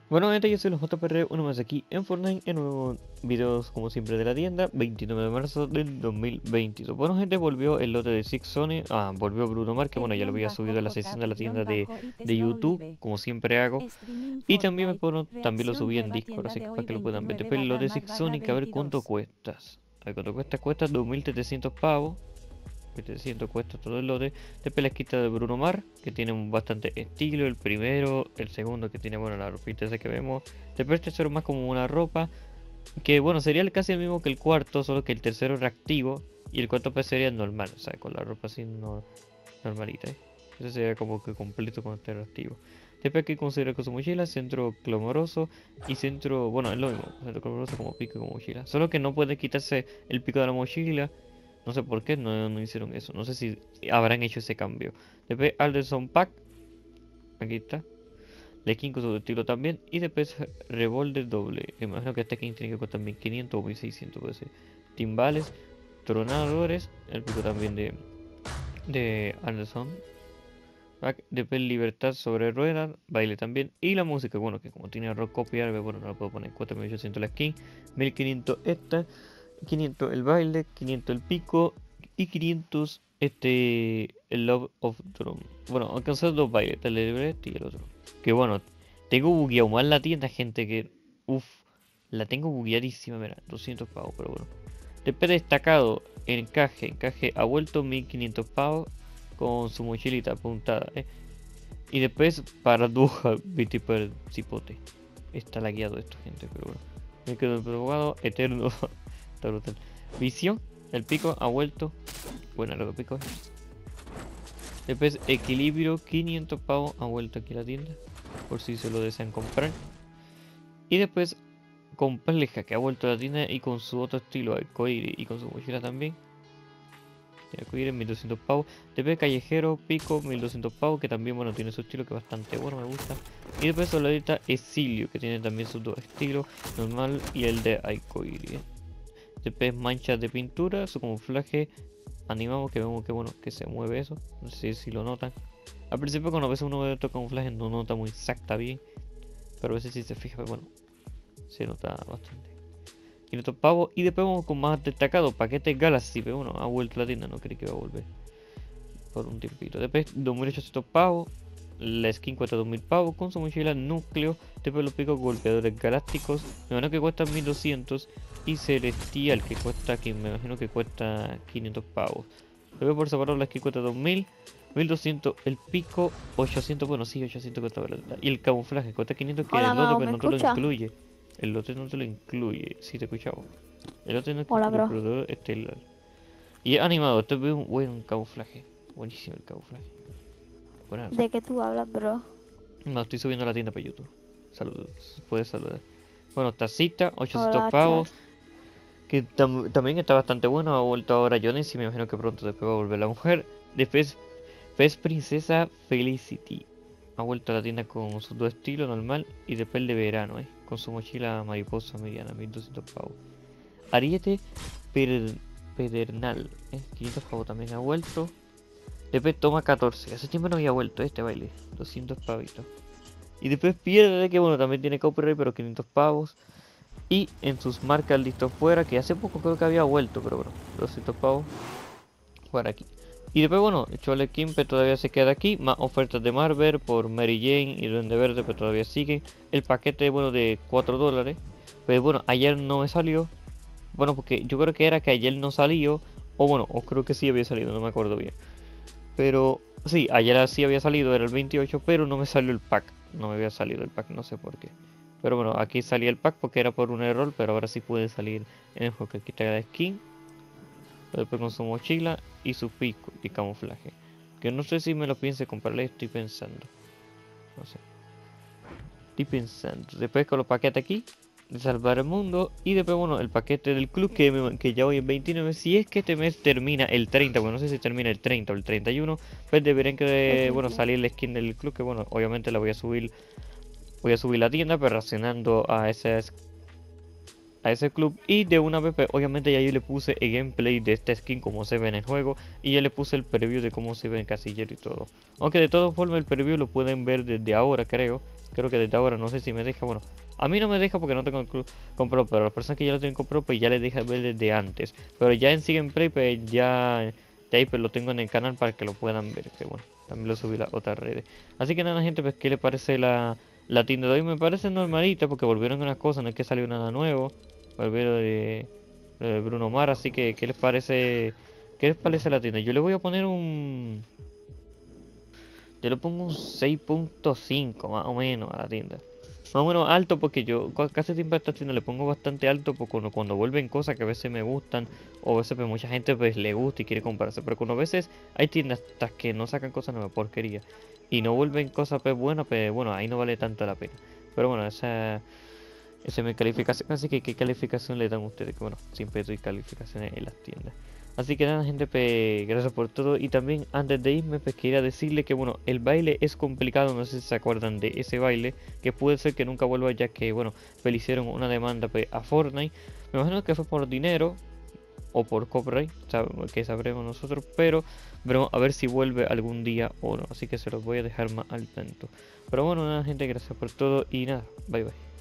Bueno, gente, yo soy los JPR, uno más aquí en Fortnite, en nuevos videos como siempre de la tienda, 29 de marzo del 2022. Bueno, gente, volvió el lote de Six Zone, volvió Bruno Mars, que bueno, ya lo había subido a la sesión de la tienda de YouTube, -JP-ITSW. como siempre hago. Streaming Y también Fortnite. también lo Reacción subí en nueva Discord, tienda así de que hoy para que lo puedan ver. Después 29 el lote de Mac Six Zone, que a ver cuánto 22. cuestas. A ver cuánto cuesta 2.700 pavos. 700 cuesta todo el lote. Después la esquita de Bruno Mars, que tiene bastante estilo. El primero, el segundo, que tiene, bueno, la ropita esa que vemos. Después el tercero más como una ropa, que bueno, sería casi el mismo que el cuarto, solo que el tercero es reactivo. Y el cuarto pues sería normal, o sea, con la ropa así normalita. Ese sería como que completo con este reactivo. Después aquí considera con su mochila, centro clamoroso y centro, bueno, es lo mismo, centro clamoroso como pico y como mochila. Solo que no puede quitarse el pico de la mochila. No sé por qué no hicieron eso. No sé si habrán hecho ese cambio. Después Alderson Pack. Aquí está. La skin con su estilo también. Y después Revolver doble. Imagino que esta skin tiene que costar 1500 o 1600 puede ser. Timbales. Tronadores. El pico también de Anderson. Después Libertad sobre ruedas. Baile también. Y la música. Bueno, que como tiene rock copiar. Bueno, no la puedo poner. 4800 la skin. 1500 esta. 500 el baile, 500 el pico y 500 el Love of Drum. Bueno, alcanzar dos bailes, el de Everest y el otro. Que bueno, tengo bugueado más la tienda, gente, que uff, la tengo bugueadísima, mira, 200 pavos, pero bueno. Después destacado, encaje ha vuelto 1500 pavos con su mochilita apuntada, Y después paradoja, tipo el cipote. Está lagueado esto, gente, pero bueno. Me quedo provocado, eterno. Está brutal. Visión, el pico ha vuelto. Bueno, lo pico. Después equilibrio, 500 pavos ha vuelto aquí a la tienda. Por si se lo desean comprar. Y después compleja que ha vuelto a la tienda y con su otro estilo arcoíris y con su mochila también. Arcoíris 1200 pavos. Después callejero, pico 1200 pavos, que también bueno tiene su estilo que es bastante bueno, me gusta. Y después soldadita exilio, que tiene también sus dos estilos, normal y el de arcoíris. Después manchas de pintura, su camuflaje animamos, que vemos que bueno que se mueve eso, no sé si lo notan. Al principio cuando ves uno de estos camuflajes no nota muy exacta bien, pero a veces si se fija, pues, bueno, se nota bastante. 500 pavos y después vamos con más destacado, paquetes Galaxy, pero bueno, ha vuelto a la tienda, no creí que iba a volver por un tiempito. Después 2800 pavos, la skin cuesta 2000 pavos con su mochila núcleo. Después los picos golpeadores galácticos, me imagino que cuesta 1200. Y celestial que cuesta, que me imagino que cuesta 500 pavos. Luego por separado la skin cuesta 2000. 1200 el pico, 800, bueno sí, 800 cuesta verdad. Y el camuflaje cuesta 500, que Hola, el lote Mau, pues ¿me no te lo escuchas? incluye. El lote no te lo incluye, si te escuchaba. El lote no te Hola, incluye el bro. proveedor estelar. Y es animado, este es un buen camuflaje. Buenísimo el camuflaje. Bueno, ¿De qué tú hablas, bro? no, estoy subiendo a la tienda para YouTube. Saludos, puedes saludar. Bueno, tacita, 800 Hola, chat. pavos. Que también está bastante bueno. Ha vuelto ahora Jones y me imagino que pronto después va a volver la mujer. Después, Fez Princesa Felicity. Ha vuelto a la tienda con sus dos estilos normal y después el de verano, con su mochila mariposa mediana, 1200 pavos. Ariete per- Pedernal, 500 pavos también ha vuelto. Después toma 14. Hace tiempo no había vuelto este baile, 200 pavitos. Y después pierde, que bueno, también tiene copyright, pero 500 pavos. Y en sus marcas listo fuera, que hace poco creo que había vuelto, pero bueno, 200 pavos por aquí. Y después, bueno, Chole Kimpe todavía se queda aquí. Más ofertas de Marvel por Mary Jane y Duende Verde, pero todavía siguen. El paquete, bueno, de 4 dólares. Pero bueno, ayer no me salió. Bueno, porque yo creo que era que ayer no salió. O bueno, o creo que sí había salido, no me acuerdo bien. Pero sí, ayer sí había salido, era el 28, pero no me salió el pack. No me había salido el pack, no sé por qué. Pero bueno, aquí salía el pack porque era por un error, pero ahora sí puede salir en el juego, que aquí está la skin. Después con su mochila y su pico y camuflaje. Que no sé si me lo piense comprarle, estoy pensando. No sé. Estoy pensando. Después con los paquetes aquí. De salvar el mundo. Y después, bueno, el paquete del club que ya voy en 29. Si es que este mes termina el 30. Bueno, no sé si termina el 30 o el 31. Pues deberían El que, bueno, 31. salir la skin del club. Que bueno, obviamente la voy a subir. Voy a subir la tienda, pero relacionando a ese club. Y de una vez, pues, obviamente ya yo le puse el gameplay de esta skin como se ve en el juego. Y ya le puse el preview de cómo se ve en casillero y todo. Aunque de todas formas el preview lo pueden ver desde ahora, creo. Creo que desde ahora no sé si me deja. Bueno, a mí no me deja porque no tengo comprado, pero a las personas que ya lo tienen comprado, pues ya les deja ver desde antes. Pero ya en Siguen Play, pues ya ahí pues lo tengo en el canal para que lo puedan ver. Que bueno, también lo subí a las otras redes. Así que nada, gente, pues ¿qué le parece la tienda de hoy? Me parece normalita porque volvieron unas cosas, no es que salió nada nuevo. Volvieron de Bruno Mars, así que ¿qué les parece? ¿Qué les parece la tienda? Yo le voy a poner un... Yo le pongo un 6.5 más o menos a la tienda. Más o menos alto porque yo casi siempre a esta tienda le pongo bastante alto porque cuando vuelven cosas que a veces me gustan o a veces pues mucha gente pues le gusta y quiere comprarse. Pero cuando a veces hay tiendas hasta que no sacan cosas nuevas, porquería, y no vuelven cosas pues buenas, pues bueno, ahí no vale tanto la pena. Pero bueno, esa es mi calificación. Así que ¿qué calificación le dan ustedes? Que bueno, siempre doy calificaciones en las tiendas. Así que nada, gente, pues, gracias por todo. Y también antes de irme, pues quería decirle que bueno, el baile es complicado, no sé si se acuerdan de ese baile, que puede ser que nunca vuelva ya que bueno, pues le hicieron una demanda pues, a Fortnite. Me imagino que fue por dinero o por copyright, que sabremos nosotros, pero veremos a ver si vuelve algún día o no. Así que se los voy a dejar más al tanto. Pero bueno, nada, gente, gracias por todo y nada, bye bye.